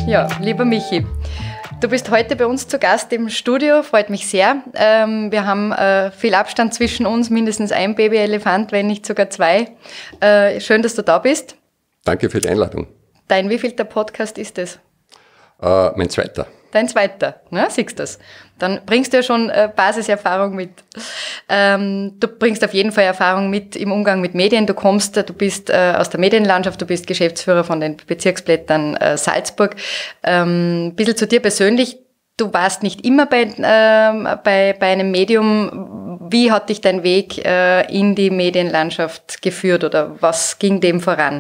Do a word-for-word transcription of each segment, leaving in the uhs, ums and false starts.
Ja, lieber Michi, du bist heute bei uns zu Gast im Studio, freut mich sehr. Ähm, wir haben äh, viel Abstand zwischen uns, mindestens ein Babyelefant, wenn nicht sogar zwei. Äh, schön, dass du da bist. Danke für die Einladung. Dein wievielter Podcast ist es? Äh, mein zweiter. Dein zweiter, ne? Siehst du das? Dann bringst du ja schon äh, Basiserfahrung mit. Ähm, du bringst auf jeden Fall Erfahrung mit im Umgang mit Medien. Du kommst, du bist äh, aus der Medienlandschaft, du bist Geschäftsführer von den Bezirksblättern äh, Salzburg. Ähm, ein bisschen zu dir persönlich. Du warst nicht immer bei, äh, bei, bei einem Medium. Wie hat dich dein Weg äh, in die Medienlandschaft geführt oder was ging dem voran?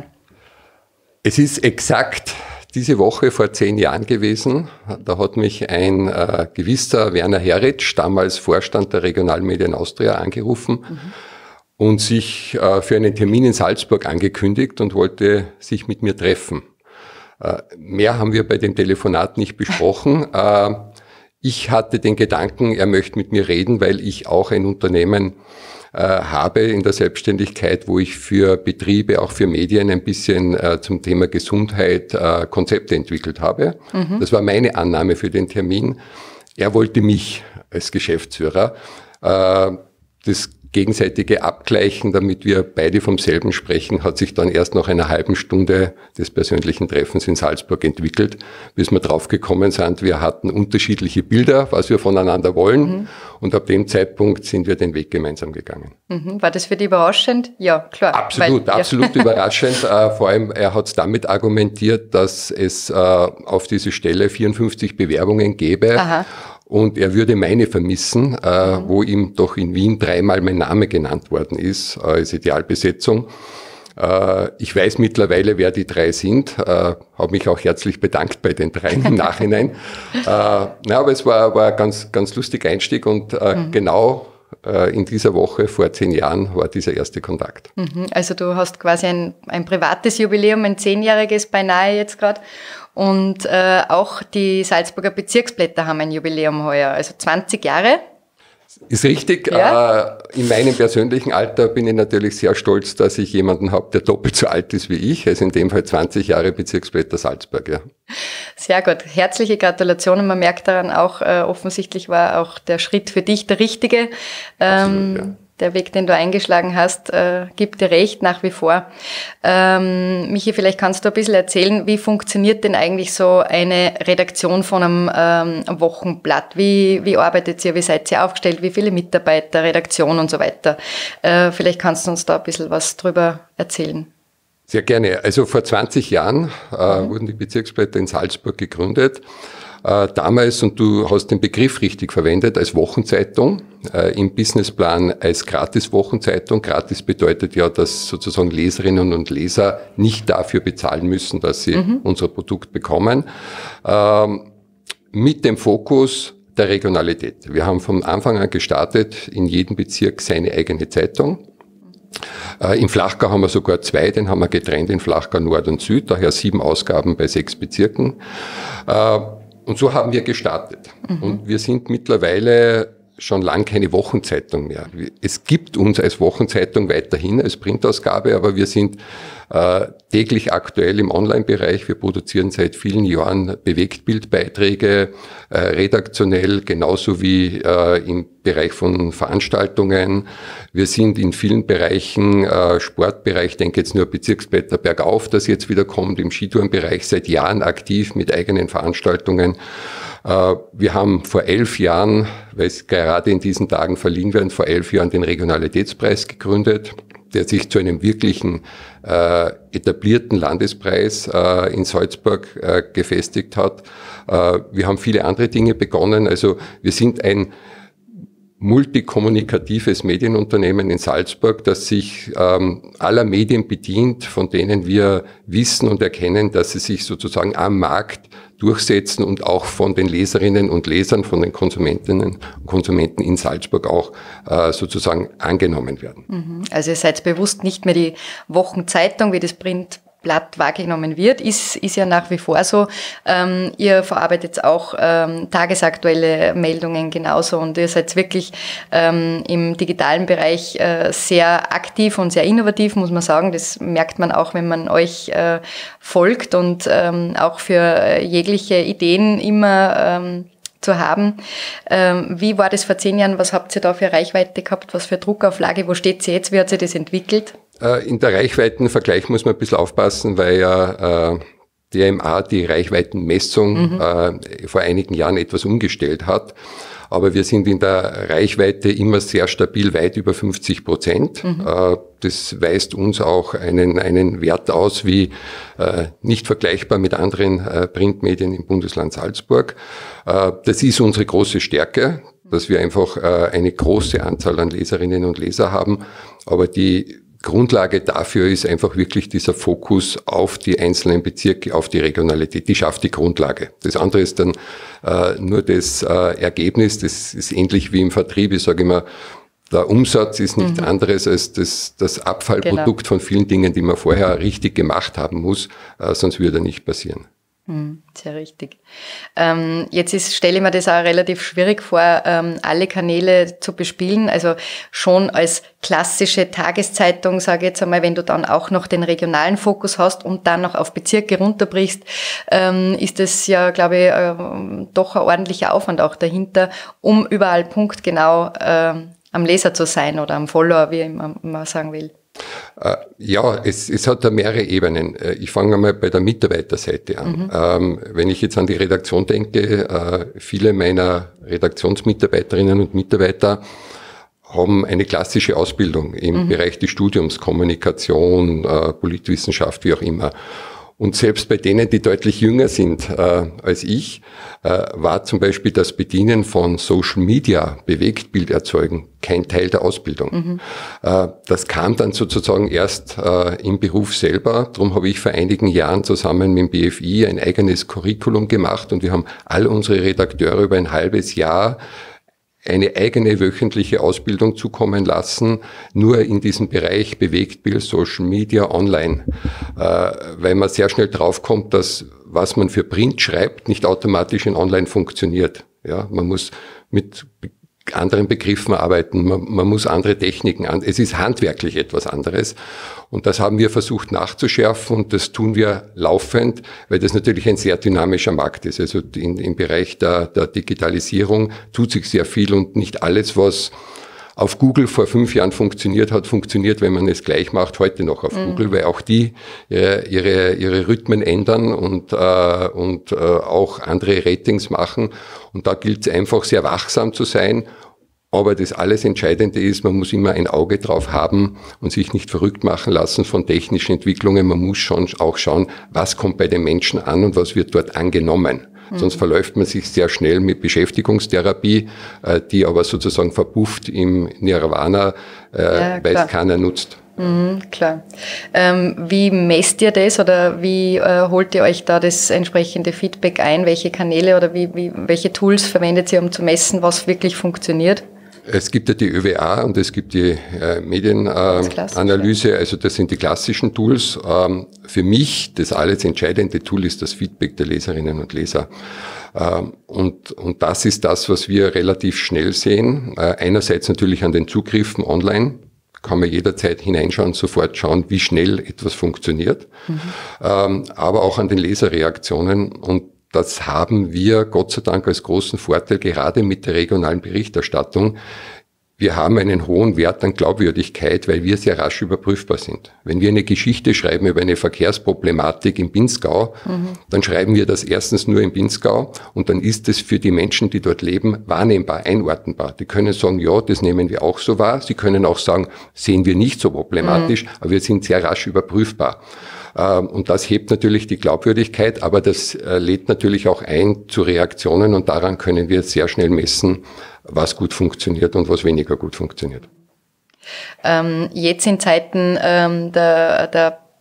Es ist exakt diese Woche vor zehn Jahren gewesen. Da hat mich ein äh, gewisser Werner Heritsch, damals Vorstand der Regionalmedien Austria, angerufen mhm. und sich äh, für einen Termin in Salzburg angekündigt und wollte sich mit mir treffen. Äh, mehr haben wir bei dem Telefonat nicht besprochen. äh, ich hatte den Gedanken, er möchte mit mir reden, weil ich auch ein Unternehmen habe in der Selbstständigkeit, wo ich für Betriebe, auch für Medien ein bisschen äh, zum Thema Gesundheit äh, Konzepte entwickelt habe. Mhm. Das war meine Annahme für den Termin. Er wollte mich als Geschäftsführer. Äh, das gegenseitige Abgleichen, damit wir beide vom selben sprechen, hat sich dann erst nach einer halben Stunde des persönlichen Treffens in Salzburg entwickelt, bis wir draufgekommen sind, wir hatten unterschiedliche Bilder, was wir voneinander wollen mhm. und ab dem Zeitpunkt sind wir den Weg gemeinsam gegangen. Mhm. War das für dich überraschend? Ja, klar. Absolut, weil, absolut ja. überraschend. Äh, vor allem, er hat es damit argumentiert, dass es äh, auf diese Stelle vierundfünfzig Bewerbungen gäbe. Aha. Und er würde meine vermissen, äh, mhm. wo ihm doch in Wien dreimal mein Name genannt worden ist äh, als Idealbesetzung. Äh, ich weiß mittlerweile, wer die drei sind, äh, habe mich auch herzlich bedankt bei den dreien im Nachhinein. äh, na, aber es war, war ein ganz, ganz lustiger Einstieg und äh, mhm. genau äh, in dieser Woche vor zehn Jahren war dieser erste Kontakt. Mhm. Also du hast quasi ein, ein privates Jubiläum, ein zehnjähriges beinahe jetzt gerade. Und äh, auch die Salzburger Bezirksblätter haben ein Jubiläum heuer, also zwanzig Jahre. Ist richtig. Ja? Äh, in meinem persönlichen Alter bin ich natürlich sehr stolz, dass ich jemanden habe, der doppelt so alt ist wie ich. Also in dem Fall zwanzig Jahre Bezirksblätter Salzburg. Ja. Sehr gut. Herzliche Gratulation. Man merkt daran auch, äh, offensichtlich war auch der Schritt für dich der richtige. Absolut, ähm, ja. Der Weg, den du eingeschlagen hast, äh, gibt dir recht nach wie vor. Ähm, Michi, vielleicht kannst du ein bisschen erzählen, wie funktioniert denn eigentlich so eine Redaktion von einem ähm, Wochenblatt? Wie, wie arbeitet ihr? Wie seid ihr aufgestellt? Wie viele Mitarbeiter, Redaktion und so weiter? Äh, vielleicht kannst du uns da ein bisschen was drüber erzählen. Sehr gerne. Also vor zwanzig Jahren äh, mhm. wurden die Bezirksblätter in Salzburg gegründet. Äh, damals, und du hast den Begriff richtig verwendet, als Wochenzeitung, äh, im Businessplan als Gratis-Wochenzeitung. Gratis bedeutet ja, dass sozusagen Leserinnen und Leser nicht dafür bezahlen müssen, dass sie mhm. unser Produkt bekommen. Ähm, mit dem Fokus der Regionalität. Wir haben von Anfang an gestartet, in jedem Bezirk seine eigene Zeitung. Äh, Im Flachgau haben wir sogar zwei, den haben wir getrennt in Flachgau Nord und Süd, daher sieben Ausgaben bei sechs Bezirken. Äh, Und so haben wir gestartet. Mhm. Und wir sind mittlerweile schon lang keine Wochenzeitung mehr. Es gibt uns als Wochenzeitung weiterhin als Printausgabe, aber wir sind äh, täglich aktuell im Online-Bereich. Wir produzieren seit vielen Jahren Bewegtbildbeiträge, äh, redaktionell, genauso wie äh, im Bereich von Veranstaltungen. Wir sind in vielen Bereichen, äh, Sportbereich, denke jetzt nur Bezirksblätter Bergauf, das jetzt wieder kommt, im Skitourenbereich seit Jahren aktiv mit eigenen Veranstaltungen. Äh, wir haben vor elf Jahren, weil es gerade in diesen Tagen verliehen werden, vor elf Jahren den Regionalitätspreis gegründet, der sich zu einem wirklichen äh, etablierten Landespreis äh, in Salzburg äh, gefestigt hat. Äh, wir haben viele andere Dinge begonnen. Also wir sind ein multikommunikatives Medienunternehmen in Salzburg, das sich ähm, aller Medien bedient, von denen wir wissen und erkennen, dass sie sich sozusagen am Markt durchsetzen und auch von den Leserinnen und Lesern, von den Konsumentinnen und Konsumenten in Salzburg auch äh, sozusagen angenommen werden. Also ihr seid bewusst nicht mehr die Wochenzeitung, wie das Print Blatt wahrgenommen wird, ist, ist ja nach wie vor so. Ähm, ihr verarbeitet auch ähm, tagesaktuelle Meldungen genauso und ihr seid wirklich ähm, im digitalen Bereich äh, sehr aktiv und sehr innovativ, muss man sagen. Das merkt man auch, wenn man euch äh, folgt und ähm, auch für äh, jegliche Ideen immer ähm, zu haben. Ähm, wie war das vor zehn Jahren? Was habt ihr da für Reichweite gehabt? Was für Druckauflage? Wo steht ihr jetzt? Wie hat sich das entwickelt? In der Reichweitenvergleich muss man ein bisschen aufpassen, weil ja äh, D M A die Reichweitenmessung mhm. äh, vor einigen Jahren etwas umgestellt hat. Aber wir sind in der Reichweite immer sehr stabil, weit über fünfzig Prozent. Mhm. Äh, das weist uns auch einen, einen Wert aus, wie äh, nicht vergleichbar mit anderen äh, Printmedien im Bundesland Salzburg. Äh, das ist unsere große Stärke, dass wir einfach äh, eine große Anzahl an Leserinnen und Leser haben. Aber die Grundlage dafür ist einfach wirklich dieser Fokus auf die einzelnen Bezirke, auf die Regionalität. Die schafft die Grundlage. Das andere ist dann äh, nur das äh, Ergebnis. Das ist ähnlich wie im Vertrieb. Ich sage immer, der Umsatz ist nichts mhm. anderes als das, das Abfallprodukt genau. von vielen Dingen, die man vorher richtig gemacht haben muss, äh, sonst würde er nicht passieren. Sehr richtig. Ähm, jetzt ist, stelle ich mir das auch relativ schwierig vor, ähm, alle Kanäle zu bespielen. Also schon als klassische Tageszeitung, sage ich jetzt einmal, wenn du dann auch noch den regionalen Fokus hast und dann noch auf Bezirke runterbrichst, ähm, ist das ja, glaube ich, ähm, doch ein ordentlicher Aufwand auch dahinter, um überall punktgenau ähm, am Leser zu sein oder am Follower, wie man sagen will. Ja, es, es hat da mehrere Ebenen. Ich fange einmal bei der Mitarbeiterseite an. Mhm. Ähm, wenn ich jetzt an die Redaktion denke, äh, viele meiner Redaktionsmitarbeiterinnen und Mitarbeiter haben eine klassische Ausbildung im mhm. Bereich des Studiums, Kommunikation, äh, Politwissenschaft, wie auch immer. Und selbst bei denen, die deutlich jünger sind äh, als ich, äh, war zum Beispiel das Bedienen von Social Media, Bewegtbild erzeugen, kein Teil der Ausbildung. Mhm. Äh, das kam dann sozusagen erst äh, im Beruf selber. Darum habe ich vor einigen Jahren zusammen mit dem B F I ein eigenes Curriculum gemacht und wir haben all unsere Redakteure über ein halbes Jahr eine eigene wöchentliche Ausbildung zukommen lassen, nur in diesem Bereich Bewegtbild, Social Media, Online, äh, weil man sehr schnell draufkommt, dass was man für Print schreibt, nicht automatisch in Online funktioniert. Ja, man muss mit anderen Begriffen arbeiten, man, man muss andere Techniken an. Es ist handwerklich etwas anderes. Und das haben wir versucht nachzuschärfen und das tun wir laufend, weil das natürlich ein sehr dynamischer Markt ist. Also in, im Bereich der, der Digitalisierung tut sich sehr viel und nicht alles, was auf Google vor fünf Jahren funktioniert hat, funktioniert, wenn man es gleich macht, heute noch auf mhm. Google, weil auch die äh, ihre ihre Rhythmen ändern und äh, und äh, auch andere Ratings machen. Und da gilt es einfach sehr wachsam zu sein. Aber das alles Entscheidende ist, man muss immer ein Auge drauf haben und sich nicht verrückt machen lassen von technischen Entwicklungen. Man muss schon auch schauen, was kommt bei den Menschen an und was wird dort angenommen. Mhm. Sonst verläuft man sich sehr schnell mit Beschäftigungstherapie, die aber sozusagen verpufft im Nirvana, ja, weil es keiner nutzt. Mhm, klar. Ähm, wie messt ihr das oder wie äh, holt ihr euch da das entsprechende Feedback ein? Welche Kanäle oder wie, wie, welche Tools verwendet ihr, um zu messen, was wirklich funktioniert? Es gibt ja die Ö W A und es gibt die äh, Medienanalyse, äh, also das sind die klassischen Tools. Ähm, für mich das alles entscheidende Tool ist das Feedback der Leserinnen und Leser. Ähm, und, und das ist das, was wir relativ schnell sehen. Äh, einerseits natürlich an den Zugriffen online. Kann man jederzeit hineinschauen, sofort schauen, wie schnell etwas funktioniert. Mhm. Ähm, aber auch an den Leserreaktionen. Und das haben wir Gott sei Dank als großen Vorteil, gerade mit der regionalen Berichterstattung. Wir haben einen hohen Wert an Glaubwürdigkeit, weil wir sehr rasch überprüfbar sind. Wenn wir eine Geschichte schreiben über eine Verkehrsproblematik im Pinzgau, mhm. dann schreiben wir das erstens nur im Pinzgau und dann ist es für die Menschen, die dort leben, wahrnehmbar, einordnbar. Die können sagen, ja, das nehmen wir auch so wahr. Sie können auch sagen, sehen wir nicht so problematisch, mhm. aber wir sind sehr rasch überprüfbar. Und das hebt natürlich die Glaubwürdigkeit, aber das lädt natürlich auch ein zu Reaktionen und daran können wir sehr schnell messen, was gut funktioniert und was weniger gut funktioniert. Ähm, jetzt in Zeiten ähm, der, der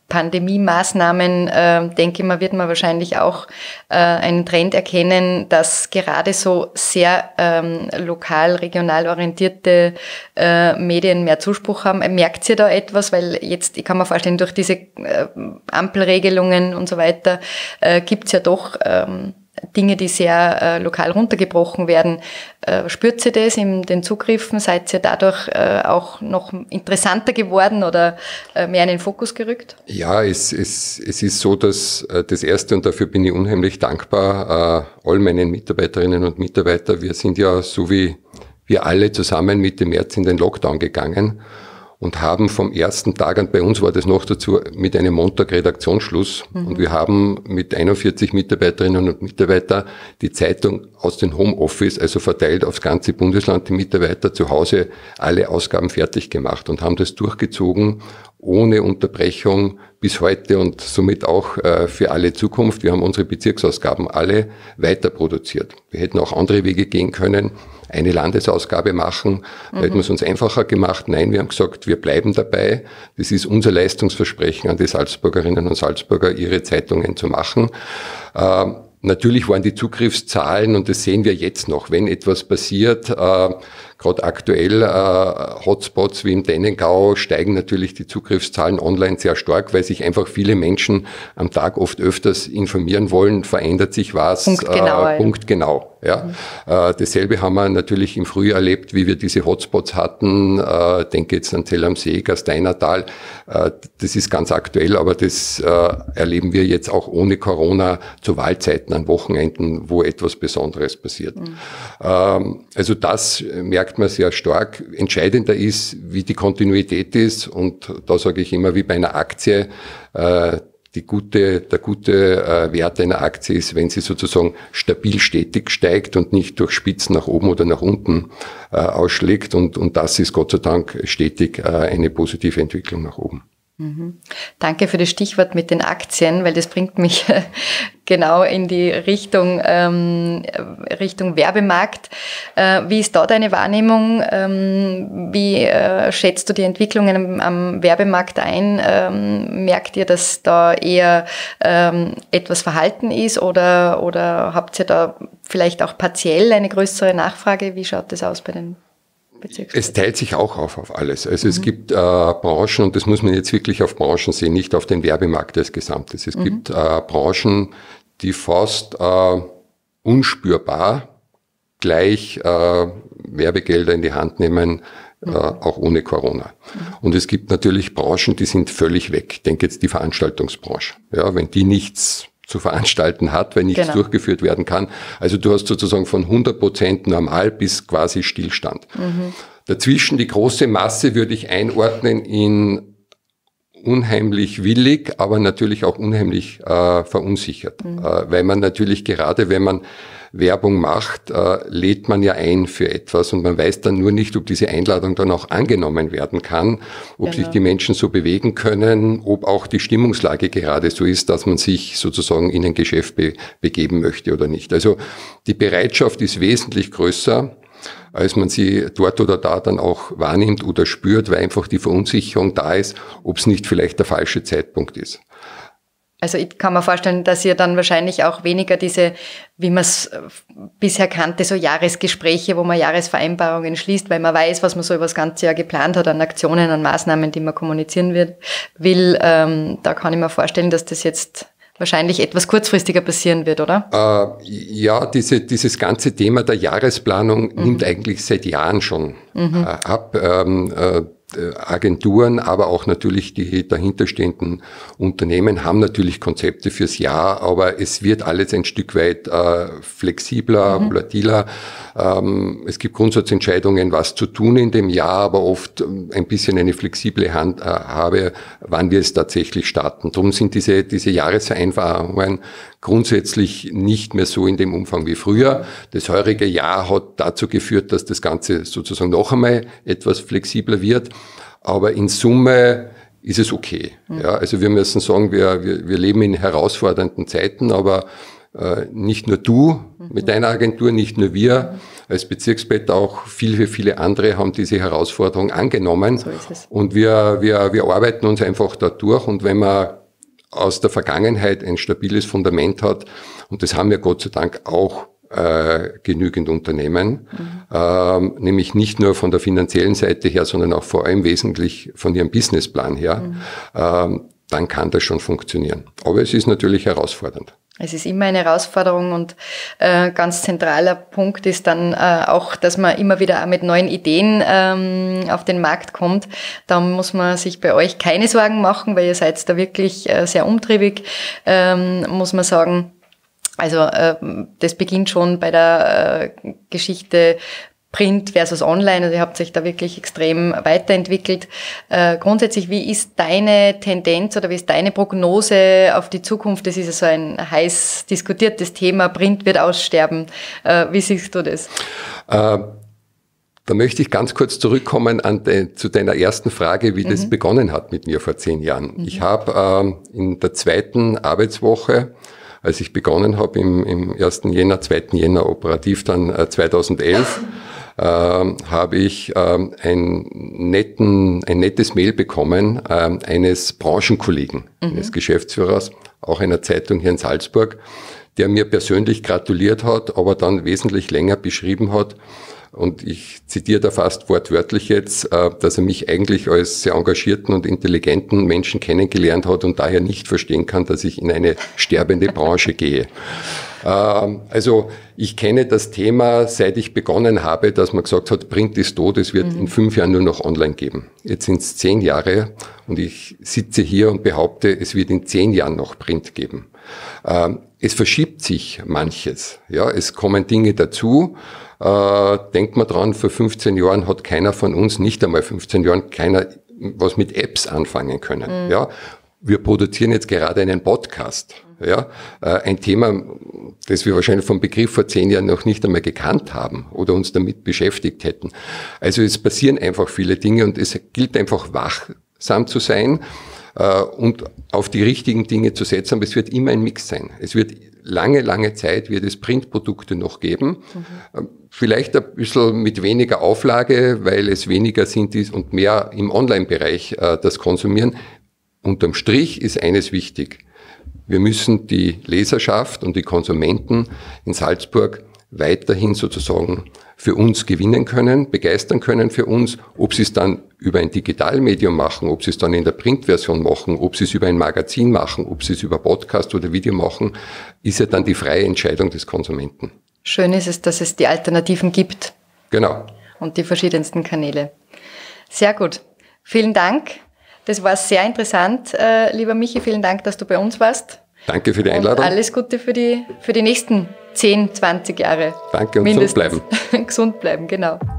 Pandemie-Maßnahmen, äh, denke ich mal, wird man wahrscheinlich auch äh, einen Trend erkennen, dass gerade so sehr ähm, lokal, regional orientierte äh, Medien mehr Zuspruch haben. Merkt ihr da etwas? Weil jetzt, ich kann mir vorstellen, durch diese äh, Ampelregelungen und so weiter äh, gibt's ja doch ähm, Dinge, die sehr äh, lokal runtergebrochen werden. Äh, spürt ihr das in den Zugriffen? Seid ihr dadurch äh, auch noch interessanter geworden oder äh, mehr in den Fokus gerückt? Ja, es, es, es ist so, dass äh, das Erste, und dafür bin ich unheimlich dankbar, äh, all meinen Mitarbeiterinnen und Mitarbeitern, wir sind ja so wie wir alle zusammen Mitte März in den Lockdown gegangen und haben vom ersten Tag an, bei uns war das noch dazu, mit einem Montag Redaktionsschluss. Mhm. Und wir haben mit einundvierzig Mitarbeiterinnen und Mitarbeitern die Zeitung aus dem Homeoffice, also verteilt aufs ganze Bundesland, die Mitarbeiter zu Hause alle Ausgaben fertig gemacht und haben das durchgezogen, ohne Unterbrechung bis heute und somit auch äh, für alle Zukunft. Wir haben unsere Bezirksausgaben alle weiter produziert. Wir hätten auch andere Wege gehen können, eine Landesausgabe machen, da mhm. hätten wir es uns einfacher gemacht. Nein, wir haben gesagt, wir bleiben dabei. Das ist unser Leistungsversprechen an die Salzburgerinnen und Salzburger, ihre Zeitungen zu machen. Äh, Natürlich waren die Zugriffszahlen, und das sehen wir jetzt noch, wenn etwas passiert, äh, gerade aktuell äh, Hotspots wie im Dennengau, steigen natürlich die Zugriffszahlen online sehr stark, weil sich einfach viele Menschen am Tag oft öfters informieren wollen, verändert sich was, punktgenau. Äh, punktgenau. Ja. Mhm. Äh, dasselbe haben wir natürlich im Frühjahr erlebt, wie wir diese Hotspots hatten. Äh, denke jetzt an Zell am See, Gasteinertal. Äh, das ist ganz aktuell, aber das äh, erleben wir jetzt auch ohne Corona zu Wahlzeiten an Wochenenden, wo etwas Besonderes passiert. Mhm. Ähm, also das merkt man sehr stark. Entscheidender ist, wie die Kontinuität ist, und da sage ich immer, wie bei einer Aktie, äh, Die gute, der gute äh, Wert einer Aktie ist, wenn sie sozusagen stabil stetig steigt und nicht durch Spitzen nach oben oder nach unten äh, ausschlägt. Und, und das ist Gott sei Dank stetig äh, eine positive Entwicklung nach oben. Mhm. Danke für das Stichwort mit den Aktien, weil das bringt mich genau in die Richtung ähm, Richtung Werbemarkt. Äh, wie ist da deine Wahrnehmung? Ähm, wie äh, schätzt du die Entwicklungen am, am Werbemarkt ein? Ähm, merkt ihr, dass da eher ähm, etwas verhalten ist, oder, oder habt ihr da vielleicht auch partiell eine größere Nachfrage? Wie schaut das aus bei den Es teilt sich auch auf auf alles. Also mhm. es gibt äh, Branchen, und das muss man jetzt wirklich auf Branchen sehen, nicht auf den Werbemarkt als Gesamtes. Es mhm. gibt äh, Branchen, die fast äh, unspürbar gleich äh, Werbegelder in die Hand nehmen, mhm. äh, auch ohne Corona. Mhm. Und es gibt natürlich Branchen, die sind völlig weg. Ich denke jetzt die Veranstaltungsbranche. Ja, wenn die nichts zu veranstalten hat, weil nichts genau. durchgeführt werden kann. Also du hast sozusagen von hundert Prozent normal bis quasi Stillstand. Mhm. Dazwischen die große Masse würde ich einordnen in unheimlich willig, aber natürlich auch unheimlich äh, verunsichert. Mhm. Äh, weil man natürlich gerade, wenn man Werbung macht, äh, lädt man ja ein für etwas, und man weiß dann nur nicht, ob diese Einladung dann auch angenommen werden kann, ob genau. sich die Menschen so bewegen können, ob auch die Stimmungslage gerade so ist, dass man sich sozusagen in ein Geschäft be- begeben möchte oder nicht. Also die Bereitschaft ist wesentlich größer, als man sie dort oder da dann auch wahrnimmt oder spürt, weil einfach die Verunsicherung da ist, ob es nicht vielleicht der falsche Zeitpunkt ist. Also ich kann mir vorstellen, dass ihr dann wahrscheinlich auch weniger diese, wie man es bisher kannte, so Jahresgespräche, wo man Jahresvereinbarungen schließt, weil man weiß, was man so über das ganze Jahr geplant hat an Aktionen, an Maßnahmen, die man kommunizieren wird, will. Ähm, da kann ich mir vorstellen, dass das jetzt wahrscheinlich etwas kurzfristiger passieren wird, oder? Äh, ja, diese, dieses ganze Thema der Jahresplanung mhm. nimmt eigentlich seit Jahren schon mhm. äh, ab. Ähm, äh, Agenturen, aber auch natürlich die dahinterstehenden Unternehmen haben natürlich Konzepte fürs Jahr, aber es wird alles ein Stück weit äh, flexibler, mhm. volatiler. Ähm, es gibt Grundsatzentscheidungen, was zu tun in dem Jahr, aber oft ähm, ein bisschen eine flexible Handhabe, wann wir es tatsächlich starten. Darum sind diese, diese Jahresvereinbarungen grundsätzlich nicht mehr so in dem Umfang wie früher. Das heurige Jahr hat dazu geführt, dass das Ganze sozusagen noch einmal etwas flexibler wird. Aber in Summe ist es okay. Mhm. Ja, also wir müssen sagen, wir, wir, wir leben in herausfordernden Zeiten, aber äh, nicht nur du mhm. mit deiner Agentur, nicht nur wir mhm. als Bezirksbett, auch viele, viele andere haben diese Herausforderung angenommen. So ist es. Und wir, wir, wir arbeiten uns einfach da durch. Und wenn man aus der Vergangenheit ein stabiles Fundament hat, und das haben wir Gott sei Dank auch äh, genügend Unternehmen, mhm. ähm, nämlich nicht nur von der finanziellen Seite her, sondern auch vor allem wesentlich von ihrem Businessplan her, mhm. ähm, dann kann das schon funktionieren. Aber es ist natürlich herausfordernd. Es ist immer eine Herausforderung und äh, ganz zentraler Punkt ist dann äh, auch, dass man immer wieder auch mit neuen Ideen ähm, auf den Markt kommt. Da muss man sich bei euch keine Sorgen machen, weil ihr seid da wirklich äh, sehr umtriebig, ähm, muss man sagen. Also äh, das beginnt schon bei der äh, Geschichte Print versus Online, also ihr habt euch da wirklich extrem weiterentwickelt. Äh, grundsätzlich, wie ist deine Tendenz oder wie ist deine Prognose auf die Zukunft? Das ist ja so ein heiß diskutiertes Thema, Print wird aussterben. Äh, wie siehst du das? Äh, da möchte ich ganz kurz zurückkommen an de, zu deiner ersten Frage, wie mhm. das begonnen hat mit mir vor zehn Jahren. Mhm. Ich habe äh, in der zweiten Arbeitswoche, als ich begonnen habe im, im ersten Jänner, zweiten Jänner operativ dann äh, zweitausendelf, Ähm, habe ich ähm, ein, netten, ein nettes Mail bekommen ähm, eines Branchenkollegen, mhm. eines Geschäftsführers, auch einer Zeitung hier in Salzburg, der mir persönlich gratuliert hat, aber dann wesentlich länger beschrieben hat, und ich zitiere da fast wortwörtlich jetzt, äh, dass er mich eigentlich als sehr engagierten und intelligenten Menschen kennengelernt hat und daher nicht verstehen kann, dass ich in eine sterbende Branche gehe. Also ich kenne das Thema, seit ich begonnen habe, dass man gesagt hat, Print ist tot, es wird mhm. in fünf Jahren nur noch online geben. Jetzt sind es zehn Jahre und ich sitze hier und behaupte, es wird in zehn Jahren noch Print geben. Es verschiebt sich manches, ja, es kommen Dinge dazu. Denkt man dran, vor fünfzehn Jahren hat keiner von uns, nicht einmal fünfzehn Jahren, keiner was mit Apps anfangen können, mhm. ja. Wir produzieren jetzt gerade einen Podcast, ja, ein Thema, das wir wahrscheinlich vom Begriff vor zehn Jahren noch nicht einmal gekannt haben oder uns damit beschäftigt hätten. Also es passieren einfach viele Dinge und es gilt einfach wachsam zu sein äh, und auf die richtigen Dinge zu setzen, aber es wird immer ein Mix sein. Es wird lange, lange Zeit wird es Printprodukte noch geben, mhm. vielleicht ein bisschen mit weniger Auflage, weil es weniger sind und mehr im Online-Bereich äh, das konsumieren. Unterm Strich ist eines wichtig. Wir müssen die Leserschaft und die Konsumenten in Salzburg weiterhin sozusagen für uns gewinnen können, begeistern können für uns. Ob sie es dann über ein Digitalmedium machen, ob sie es dann in der Printversion machen, ob sie es über ein Magazin machen, ob sie es über Podcast oder Video machen, ist ja dann die freie Entscheidung des Konsumenten. Schön ist es, dass es die Alternativen gibt. Genau. Und die verschiedensten Kanäle. Sehr gut. Vielen Dank. Das war sehr interessant, äh, lieber Michi. Vielen Dank, dass du bei uns warst. Danke für die Einladung. Und alles Gute für die, für die nächsten zehn, zwanzig Jahre. Danke und mindestens. gesund bleiben. Gesund bleiben, genau.